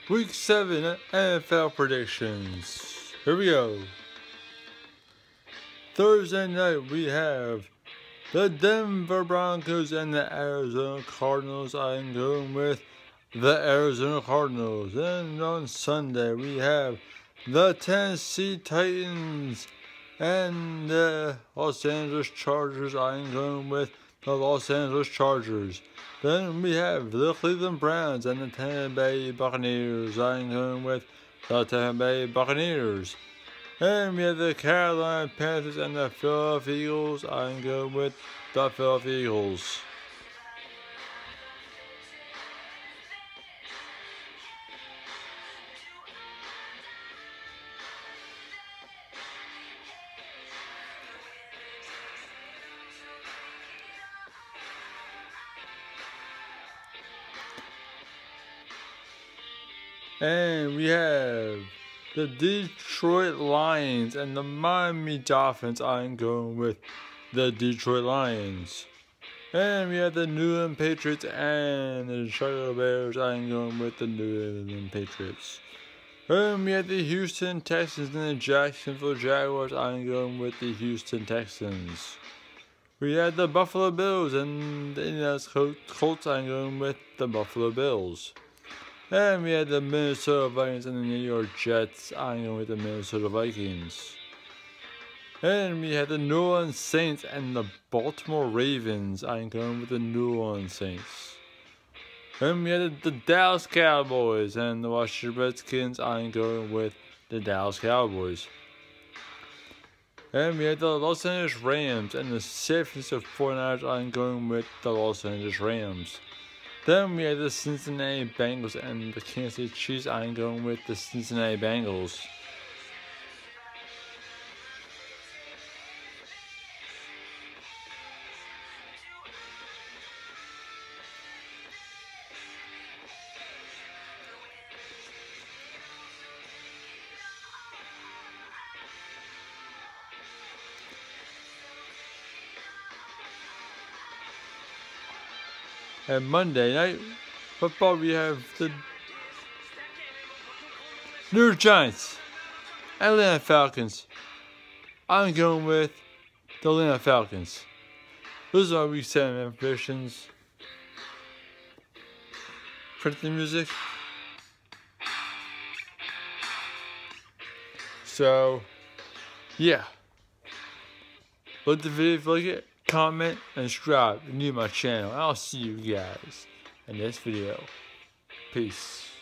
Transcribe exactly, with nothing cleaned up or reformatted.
Week seven N F L predictions. Here we go. Thursday night we have the Denver Broncos and the Arizona Cardinals. I'm going with the Arizona Cardinals. And on Sunday we have the Tennessee Titans and the Los Angeles Chargers. I'm going with the Los Angeles Chargers. Then we have the Cleveland Browns and the Tampa Bay Buccaneers. I'm going with the Tampa Bay Buccaneers. And we have the Carolina Panthers and the Philadelphia Eagles. I'm going with the Philadelphia Eagles. And we have the Detroit Lions and the Miami Dolphins. I'm going with the Detroit Lions. And we have the New England Patriots and the Chicago Bears. I'm going with the New England Patriots. And we have the Houston Texans and the Jacksonville Jaguars. I'm going with the Houston Texans. We have the Buffalo Bills and the Indianapolis Colts. I'm going with the Buffalo Bills. And we had the Minnesota Vikings and the New York Jets. I'm going with the Minnesota Vikings. And we had the New Orleans Saints and the Baltimore Ravens. I'm going with the New Orleans Saints. And we had the Dallas Cowboys and the Washington Redskins. I'm going with the Dallas Cowboys. And we had the Los Angeles Rams and the San Francisco forty-niners. I'm going with the Los Angeles Rams. Then we had the Cincinnati Bengals and the Kansas City Chiefs. I'm going with the Cincinnati Bengals. And Monday night football, we have the New York Giants, Atlanta Falcons. I'm going with the Atlanta Falcons. Those are week seven predictions. Print the music. So, yeah. Like the video if you like it. Comment and subscribe if you're new to my channel. I'll see you guys in this video. Peace.